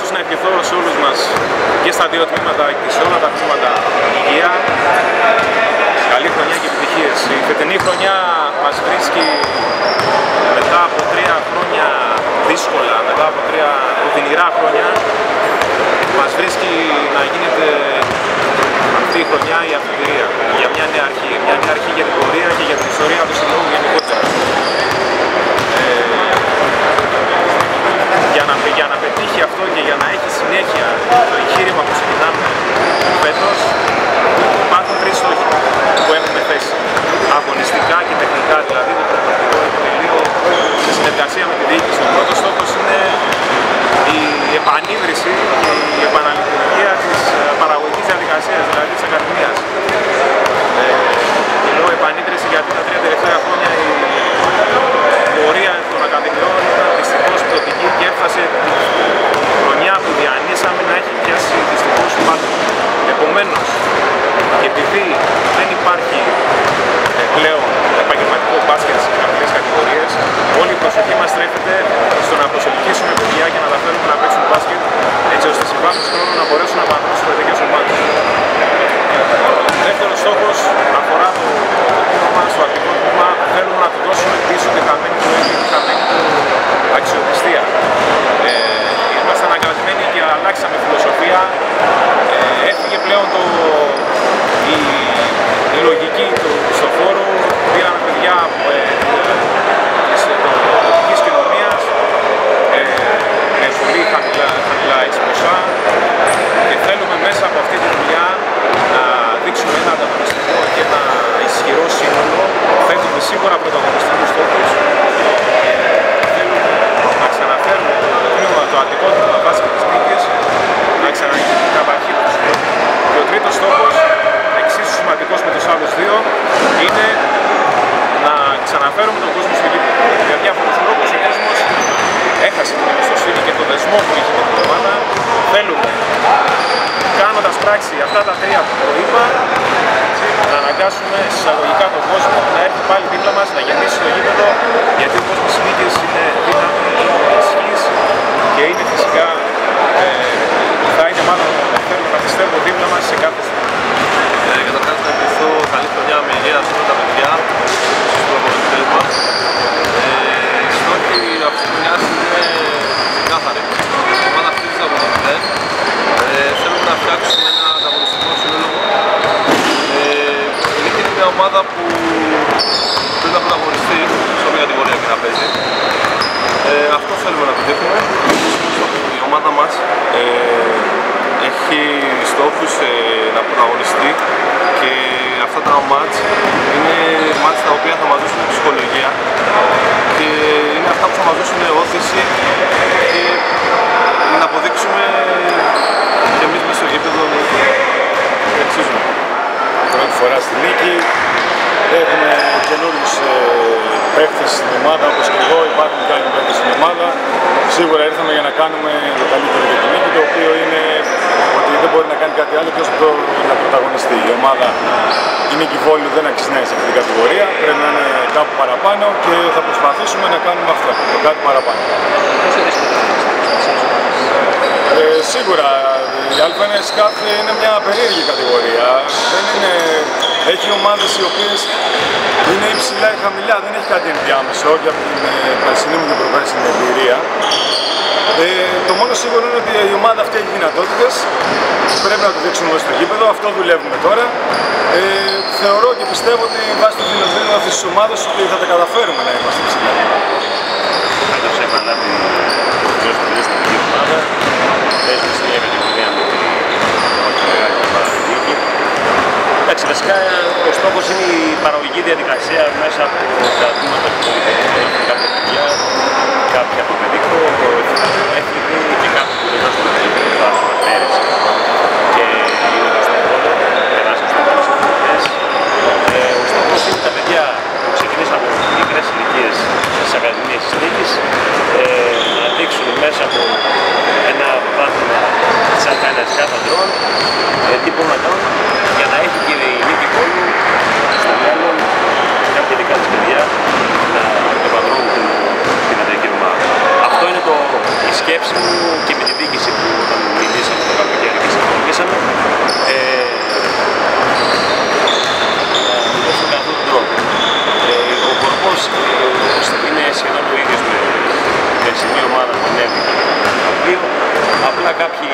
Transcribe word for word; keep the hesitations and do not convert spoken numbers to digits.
να ευχηθώ σε όλους μας και στα δύο τμήματα και σε όλα τα τμήματα υγεία, καλή χρονιά και επιτυχίες. Η φετινή χρονιά μας βρίσκει μετά από τρία χρόνια δύσκολα, μετά από τρία οδυνηρά χρόνια, μας βρίσκει να γίνεται αυτή η χρονιά η αφετηρία για μια νέα αρχή, μια νέα αρχή για την πορεία και για την ιστορία του συλλόγου γενικότερα. Ε, για, να, για να πετύχει αυτό και για να έχει συνέχεια το εγχείρημα που ξεκινάμε φέτος, υπάρχουν τρεις στόχοι που έχουμε θέσει. Αγωνιστικά και τεχνικά, δηλαδή το προπονητικό επιτελείο σε συνεργασία με τη διοίκηση. Ο πρώτος στόχος είναι η επανίδρυση και η επαναλειτουργία της παραγωγικής διαδικασίας, δηλαδή της Ακαδημίας. Ε, και λέω επανίδρυση γιατί τα τρία τελευταία χρόνια η πορεία των Ακαδημιών ήταν δυστυχώς πτωτική και έφτασε τη χρονιά που διανύσαμε να έχει πιάσει δυστυχώς πάτο. Επομένως, επειδή δεν υπάρχει ε, πλέον επαγγελματικό μπάσκετ στις χαμηλές κατηγορίες, όλη η προσοχή μας στρέφεται στο να προσελκύσουμε παιδιά και να τα φέρουμε να παίξουν μπάσκετ, έτσι ώστε σε βάθος χρόνου να μπορέσουν να παραδώσουν στις παιδικές ομάδες. Ο δεύτερος στόχος αφορά το τμήμα μας, το αθλητικό τμήμα. Θέλουμε να του δώσουμε πίσω τη χαμένη του έργη, τη χαμένη του αξιοπιστία. Ε, είμαστε αναγκασμένοι και αλλάξαμε φιλοσοφία. Ε, έφυγε πλέον το, η, η λογική του Χριστοφόρου. Πήραμε παιδιά από ε, της τοπικής κοινωνίας ε, με πολύ χαμηλά, χαμηλά εξποσά και θέλουμε μέσα από αυτή τη δουλειά να δείξουμε ένα ανταγωνιστικό και ένα ισχυρό σύνολο. Θέτουμε σίγουρα πρωταγωνιστικούς στόχους. Θέλουμε να ξαναφέρουμε το τμήμα, το αντικό τμήμα βάση της νίκης, να ξαναγίνει καταρχήν του συλλόγου. Και ο τρίτος στόχος, εξίσου σημαντικός με τους άλλους δύο, είναι να ξαναφέρουμε τον κόσμο στο γήπεδο. Για διάφορους λόγους ο κόσμος έχασε την εμπιστοσύνη και το δεσμό που είχε με την ομάδα. Θέλουμε, κάνοντας πράξη αυτά τα τρία που το είπα, να αναγκάσουμε εισαγωγικά τον κόσμο να έρθει πάλι δίπλα μας, να γεμίσει το γήπεδο, γιατί ο κόσμος της νίκης είναι δύναμη, είναι ισχύς και είναι φυσικά, ε, θα είναι μάλλον θέλουμε να πιστεύω δίπλα μας σε κάθε στιγμή. Ε, καταρχάς να ευχηθώ καλή χρονιά με υγεία σε όλα τα παιδιά, στους προπονητές μας. Ε, οι στόχοι αυτής της χρονιάς είναι ξεκάθαροι. Η ομάδα χτίζεται από το μηδέν. Ε, θέλουμε να φτιάξουμε ένα ανταγωνιστικό σύνολο. Ε, είναι μια ομάδα που πρέπει να πρωταγωνιστεί σε όποια κατηγορία και να παίζει. Ε, αυτό θέλουμε να πετύχουμε. Η ομάδα μας ε, έχει στόχους ε, να πρωταγωνιστεί και αυτά τα μάτς είναι μάτς τα οποία θα μας δώσουν ψυχολογία και είναι αυτά που θα μας δώσουν όθηση και να αποδείξουμε και εμείς μέσα στο γήπεδο να εξίζουμε. Πρώτη φορά στη νίκη, έχουμε καινούριους ε, παίκτες στην ομάδα, όπως και εγώ υπάρχουν και άλλοι παίκτες στην ομάδα. Σίγουρα ήρθαμε για να κάνουμε το καλύτερο για την νίκη, το οποίο είναι ότι δεν μπορεί να κάνει κάτι άλλο και όσο το να πρωταγωνιστεί. Η ομάδα, η Νίκη Βόλου δεν αξίζει να είναι σε αυτή την κατηγορία, πρέπει να είναι κάπου παραπάνω και θα προσπαθήσουμε να κάνουμε αυτό, το κάτι παραπάνω. Ε, σίγουρα η ΑΕΣΚΑΦ είναι μια περίεργη κατηγορία. Δεν είναι... Έχει ομάδες οι οποίες είναι υψηλά ή χαμηλά, δεν έχει κάτι ενδιάμεσο για την περσινή μου και προπέρσινη εμπειρία. Ε, το μόνο σίγουρο είναι ότι η ομάδα αυτή έχει δυνατότητες, πρέπει να το δείξουμε στο γήπεδο, αυτό δουλεύουμε τώρα. Ε, θεωρώ και πιστεύω ότι βάσει του δυνατότητων αυτής της ομάδας ότι θα τα καταφέρουμε να είμαστε ψηλά. Φέτος έχει αναλάβει δύο σπουδές στην δική ομάδα, παίζουμε στην ίδια κατηγορία με την όχι μεγάλη ομάδα στη Νίκη. Εντάξει, βασικά ο στόχος είναι η παραγωγική διαδικασία μέσα από τα τμήματα που έχει κάποια παιδιά, κάποια από το παιδικό, το εθνικό και κάποια που δεν δώσουν το παιδικό, το άθλημα πέρυσι και είναι εδώ στον πόλο, περάσαν στους πολλούς εθνικές. Ο στόχος είναι τα παιδιά που ξεκινήσαν από μικρές ηλικίες στις Ακαδημίες της Νίκης να δείξουν μέσα από ένα πρωτάθλημα σαν τα ΑΕΣΚΑΦ ανδρών τι μπορούν να κάνουν για να έχει και η Νίκη Βόλου στο μέλλον κάποια δικά της παιδιά να επανδρώνουν την εταιρική ομάδα. Αυτό είναι το, η σκέψη μου και με τη διοίκηση που κάποιοι